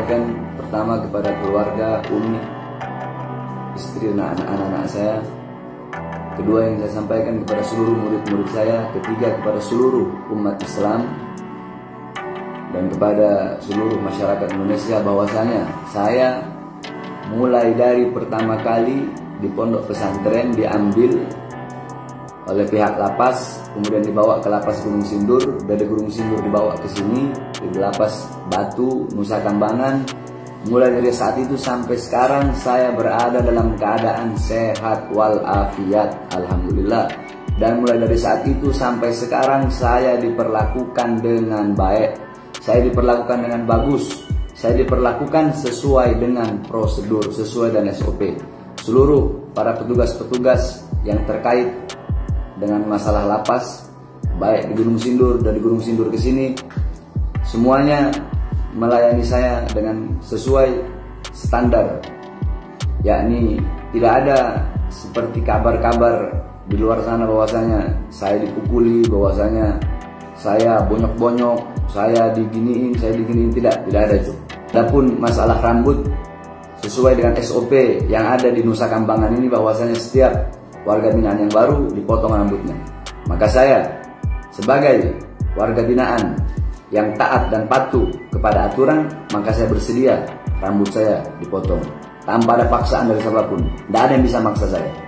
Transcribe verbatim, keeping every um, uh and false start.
sampaikan pertama kepada keluarga, Umi, istri dan anak-anak saya. Kedua yang saya sampaikan kepada seluruh murid-murid saya. Ketiga kepada seluruh umat Islam dan kepada seluruh masyarakat Indonesia bahwasanya saya mulai dari pertama kali di pondok pesantren diambil oleh pihak lapas, kemudian dibawa ke lapas Gunung Sindur, dari Gunung Sindur dibawa ke sini di lapas Batu, Nusa Kambangan. Mulai dari saat itu sampai sekarang saya berada dalam keadaan sehat walafiat, alhamdulillah. Dan mulai dari saat itu sampai sekarang saya diperlakukan dengan baik. Saya diperlakukan dengan bagus, saya diperlakukan sesuai dengan prosedur, sesuai dengan S O P. Seluruh para petugas-petugas yang terkait dengan masalah lapas, baik di Gunung Sindur, dari Gunung Sindur ke sini, semuanya melayani saya dengan sesuai standar, yakni tidak ada seperti kabar-kabar di luar sana bahwasanya saya dipukuli, bahwasanya saya bonyok-bonyok, saya diginiin, saya diginiin, tidak, tidak ada itu. Adapun masalah rambut, sesuai dengan S O P yang ada di Nusa Kambangan ini bahwasanya setiap warga binaan yang baru dipotong rambutnya. Maka saya sebagai warga binaan yang taat dan patuh kepada aturan, maka saya bersedia rambut saya dipotong tanpa ada paksaan dari siapapun. Tidak ada yang bisa maksa saya.